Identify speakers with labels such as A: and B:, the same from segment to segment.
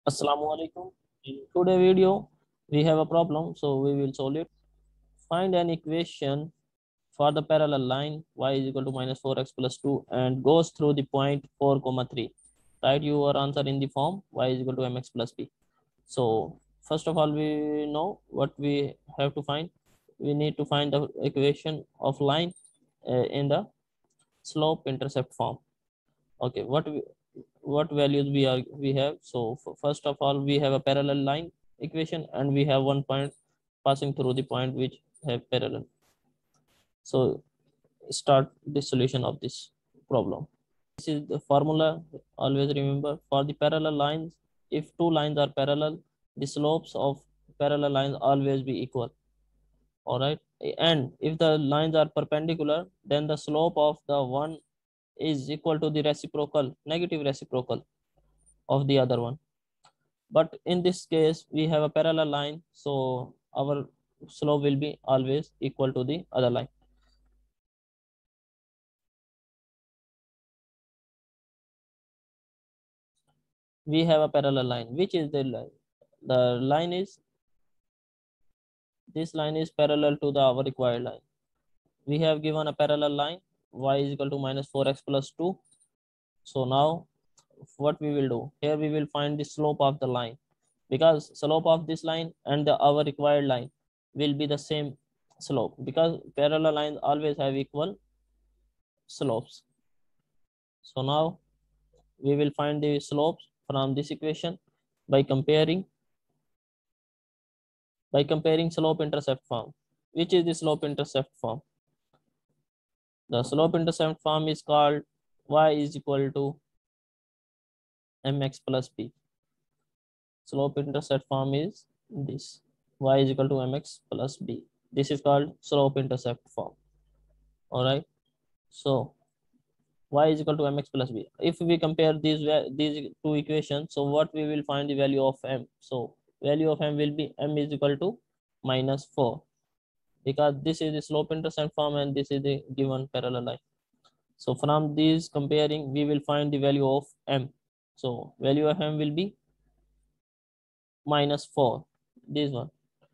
A: Assalamu alaikum. In today's video, we have a problem, so we will solve it. Find an equation for the parallel line y is equal to minus 4x plus 2 and goes through the point 4 comma 3. Write your answer in the form y is equal to mx plus b. So first of all, we know what we have to find. We need to find the equation of line in the slope intercept form. Okay, what values we have. So first of all, we have a parallel line equation and we have one point passing through the point which have parallel. So start the solution of this problem. This is the formula. Always remember, for the parallel lines, if two lines are parallel, the slopes of parallel lines always be equal. All right, and if the lines are perpendicular, then the slope of the one is equal to the reciprocal, negative reciprocal of the other one. But in this case, we have a parallel line, so our slope will be always equal to the other line. We have a parallel line. Which is the line? The line is, this line is parallel to the our required line. We have given a parallel line, y is equal to minus 4x plus 2. So now what we will do? Here we will find the slope of the line, because slope of this line and our required line will be the same slope, because parallel lines always have equal slopes. So now we will find the slopes from this equation by comparing slope intercept form. Which is the slope intercept form? The slope intercept form is called y is equal to mx plus b. Slope intercept form is this, y is equal to mx plus b. This is called slope intercept form. All right, so y is equal to mx plus b. If we compare these two equations, so what we will find the value of m? So value of m will be m is equal to minus 4, because this is the slope intercept form and this is the given parallel line. So from these comparing, we will find the value of m. So value of m will be minus 4, this one.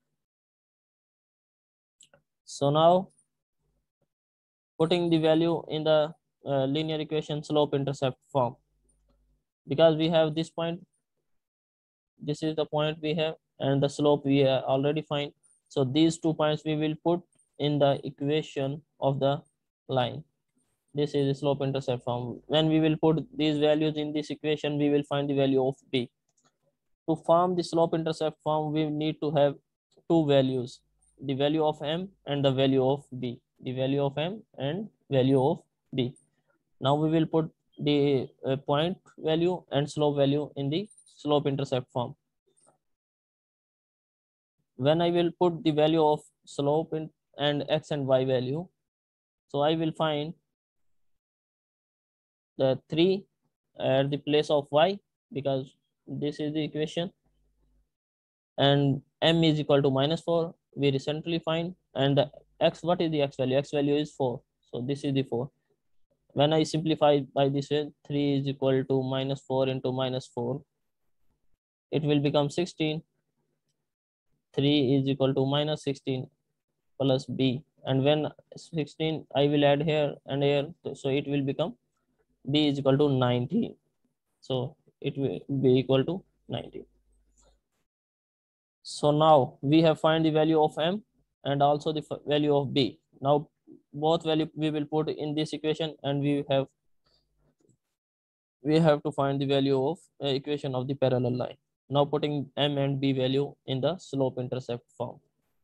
A: So now putting the value in the linear equation slope intercept form, because we have this point, this is the point we have, and the slope we already find. So these 2 points we will put in the equation of the line. This is the slope intercept form. When we will put these values in this equation, we will find the value of b. To form the slope intercept form, we need to have two values, the value of m and the value of b. The value of m and value of b. Now we will put the point value and slope value in the slope intercept form. When I will put the value of slope in and x and y value, so I will find the 3 at the place of y, because this is the equation, and m is equal to minus 4 we recently find, and the x, what is the x value? X value is 4, so this is the 4. When I simplify by this way, 3 is equal to minus 4 into minus 4, it will become 16. 3 is equal to minus 16 plus b, and when 16 I will add here and here, so it will become b is equal to 19. So it will be equal to 19. So now we have find the value of m and also the value of b. Now both value we will put in this equation, and we have to find the value of equation of the parallel line. Now putting m and b value in the slope intercept form.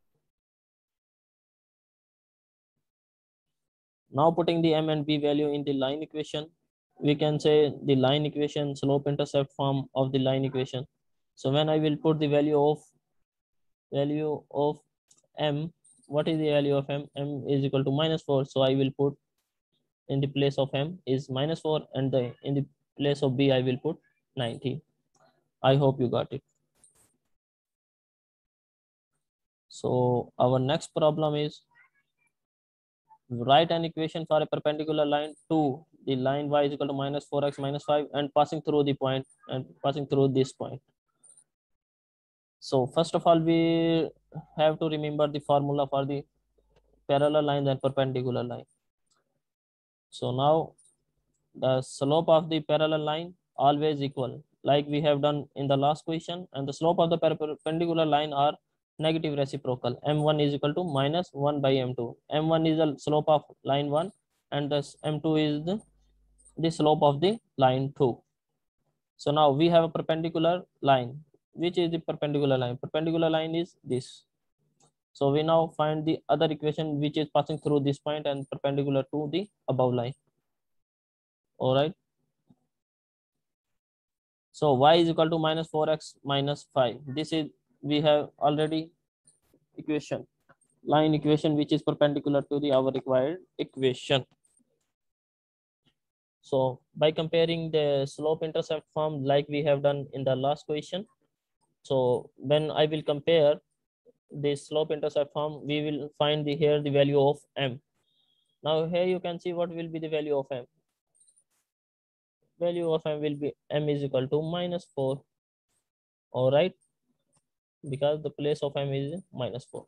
A: Now putting the m and b value in the line equation, we can say the line equation slope intercept form of the line equation. So when I will put the value of m, what is the value of m? M is equal to minus 4, so I will put in the place of m is minus 4, and in the place of b I will put 19. I hope you got it. So our next problem is, write an equation for a perpendicular line to the line y is equal to minus 4x minus 5 and passing through the point and passing through this point. So first of all, we have to remember the formula for the parallel line and perpendicular line. So now the slope of the parallel line always equal, like we have done in the last question, and the slope of the perpendicular line are negative reciprocal. M1 is equal to minus 1 by M2. M1 is the slope of line 1 and this M2 is the slope of the line 2. So now we have a perpendicular line. Which is the perpendicular line? Perpendicular line is this. So we now find the other equation which is passing through this point and perpendicular to the above line. All right. So y is equal to minus 4x minus 5. This is, we have already equation, line equation which is perpendicular to the our required equation. So by comparing the slope intercept form like we have done in the last question, so when I will compare the slope intercept form, we will find the here the value of m. Now here you can see what will be the value of m. Value of m will be m is equal to minus 4. All right, because the place of m is minus 4.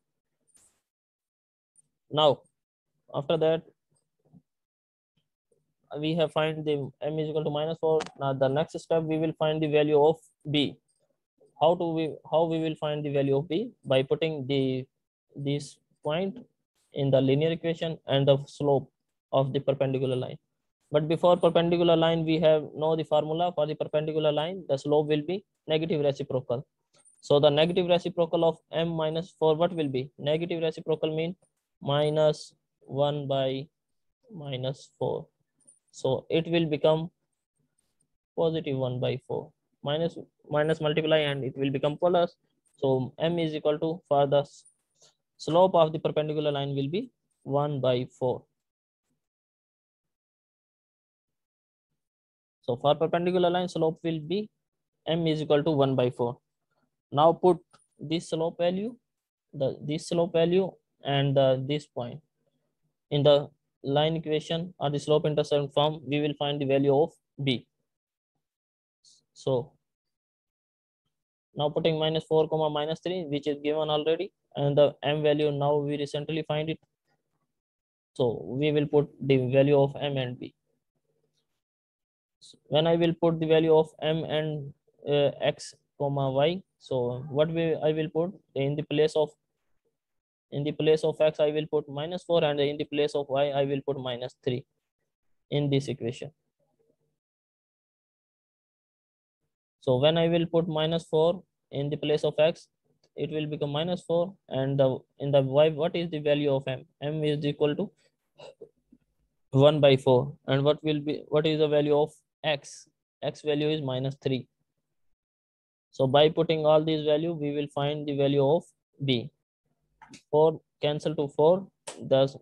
A: Now after that we have find the m is equal to minus 4. Now the next step we will find the value of b. How we will find the value of b? By putting this point in the linear equation and the slope of the perpendicular line. But before perpendicular line, we have know the formula for the perpendicular line. The slope will be negative reciprocal. So the negative reciprocal of m minus 4, what will be? Negative reciprocal mean minus 1 by minus 4. So it will become positive 1 by 4. Minus multiply and it will become plus. So m is equal to, for the slope of the perpendicular line will be 1 by 4. So for perpendicular line, slope will be m is equal to 1 by 4. Now put this slope value, this slope value and this point in the line equation or the slope intercept form. We will find the value of b. So now putting minus 4 comma minus 3, which is given already, and the m value now we recently find it. So we will put the value of m and b. When I will put the value of m and x comma y, so what I will put in the place of x I will put minus 4 and in the place of y I will put minus 3 in this equation. So when I will put minus 4 in the place of x, it will become minus 4, and in the y, what is the value of m? M is equal to 1 by 4, and what is the value of x? X value is minus 3. So by putting all these value, we will find the value of b. 4 cancel to 4, thus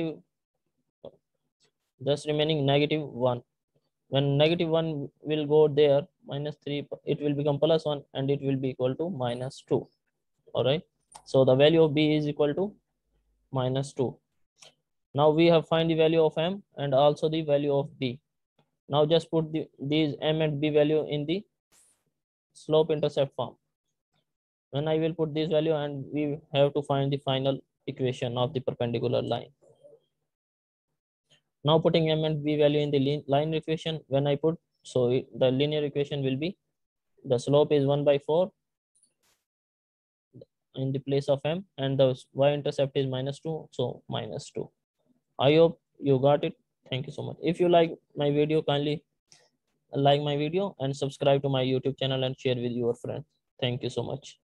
A: remaining negative 1. When negative 1 will go there, minus 3, it will become plus 1 and it will be equal to minus 2. All right. So the value of b is equal to minus 2. Now we have find the value of m and also the value of b. Now just put these m and b value in the slope intercept form. When I will put this value, and we have to find the final equation of the perpendicular line. Now putting m and b value in the line equation, when I put, so the linear equation will be, the slope is 1 by 4 in the place of m, and the y-intercept is minus 2, so minus 2. I hope you got it. Thank you so much. If you like my video, kindly like my video and subscribe to my YouTube channel and share with your friends. Thank you so much.